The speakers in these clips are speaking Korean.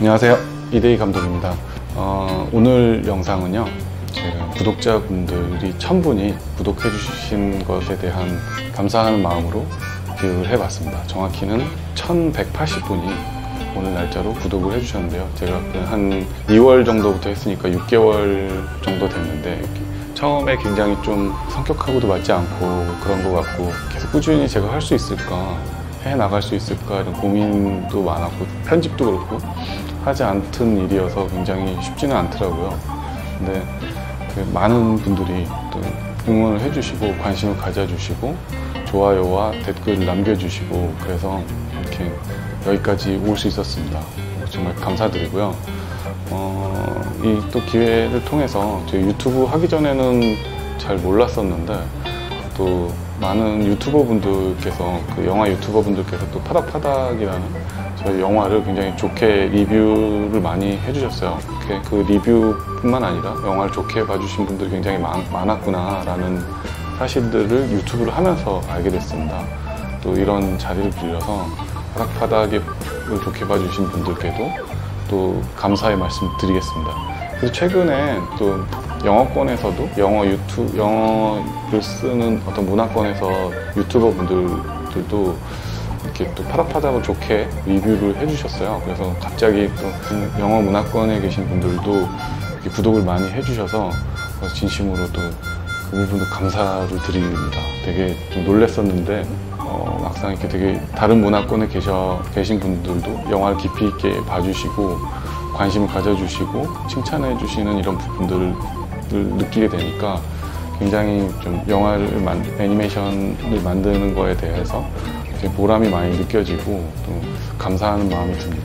안녕하세요, 이대희 감독입니다. 오늘 영상은요, 제가 구독자분들이 1000분이 구독해 주신 것에 대한 감사하는 마음으로 기획을 해봤습니다. 정확히는 1180분이 오늘 날짜로 구독을 해주셨는데요. 제가 한 2월 정도부터 했으니까 6개월 정도 됐는데, 처음에 굉장히 좀 성격하고도 맞지 않고 그런 것 같고, 계속 꾸준히 제가 할 수 있을까, 해 나갈 수 있을까 이런 고민도 많았고, 편집도 그렇고 하지 않던 일이어서 굉장히 쉽지는 않더라고요. 근데 많은 분들이 또 응원을 해주시고 관심을 가져주시고 좋아요와 댓글을 남겨주시고, 그래서 이렇게 여기까지 올 수 있었습니다. 정말 감사드리고요. 이 또 기회를 통해서 저희 유튜브 하기 전에는 잘 몰랐었는데, 또 많은 유튜버 분들께서, 영화 유튜버 분들께서 또 파닥파닥이라는 저희 영화를 굉장히 좋게 리뷰를 많이 해주셨어요. 그 리뷰뿐만 아니라 영화를 좋게 봐주신 분들이 굉장히 많았구나 라는 사실들을 유튜브를 하면서 알게 됐습니다. 또 이런 자리를 빌려서 파닥파닥을 좋게 봐주신 분들께도 또 감사의 말씀 드리겠습니다. 그래서 최근에 또 영어권에서도 영어를 쓰는 어떤 문화권에서 유튜버 분들도 이렇게 또 파닥파닥을 좋게 리뷰를 해주셨어요. 그래서 갑자기 또 영어 문화권에 계신 분들도 이렇게 구독을 많이 해주셔서 진심으로 또 그 부분도 감사를 드립니다. 되게 좀 놀랐었는데, 막상 이렇게 되게 다른 문화권에 계신 분들도 영화를 깊이 있게 봐주시고 관심을 가져주시고 칭찬해 주시는 이런 부분들을 느끼게 되니까 굉장히 좀 애니메이션을 만드는 거에 대해서 보람이 많이 느껴지고 또 감사하는 마음이 듭니다.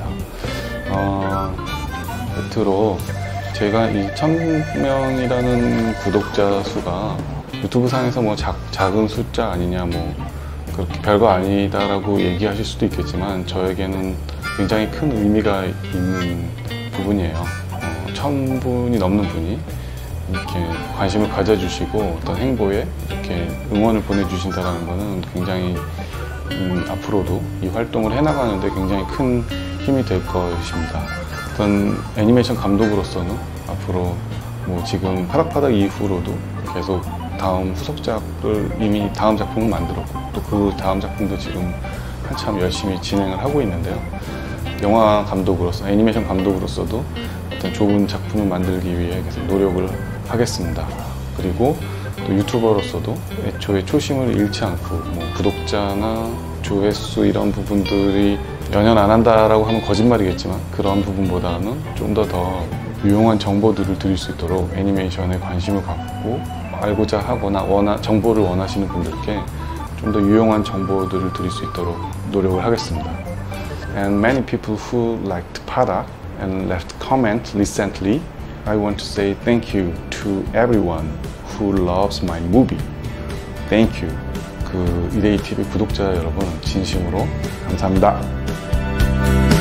끝으로 제가 이 1000명이라는 구독자 수가 유튜브 상에서 뭐 작은 숫자 아니냐, 뭐 그렇게 별거 아니다라고 얘기하실 수도 있겠지만, 저에게는 굉장히 큰 의미가 있는 부분이에요. 1000분이 넘는 분이 이렇게 관심을 가져주시고 어떤 행보에 이렇게 응원을 보내주신다는 것은 굉장히 앞으로도 이 활동을 해나가는데 굉장히 큰 힘이 될 것입니다. 어떤 애니메이션 감독으로서는 앞으로 뭐 지금 파닥파닥 이후로도 계속 다음 후속작을 이미 다음 작품을 만들었고, 또 그 다음 작품도 지금 한참 열심히 진행을 하고 있는데요. 영화 감독으로서, 애니메이션 감독으로서도 어떤 좋은 작품을 만들기 위해 계속 노력을 하겠습니다. 그리고 또 유튜버로서도 애초에 초심을 잃지 않고, 뭐 구독자나 조회수 이런 부분들이 연연 안 한다라고 하면 거짓말이겠지만, 그런 부분보다는 좀 더 유용한 정보들을 드릴 수 있도록 애니메이션에 관심을 갖고 알고자 하거나 정보를 원하시는 분들께 좀 더 유용한 정보들을 드릴 수 있도록 노력을 하겠습니다. And many people who liked Padak and left comment recently, I want to say thank you to everyone who loves my movie. Thank you. 이데이 TV 구독자 여러분, 진심으로 감사합니다.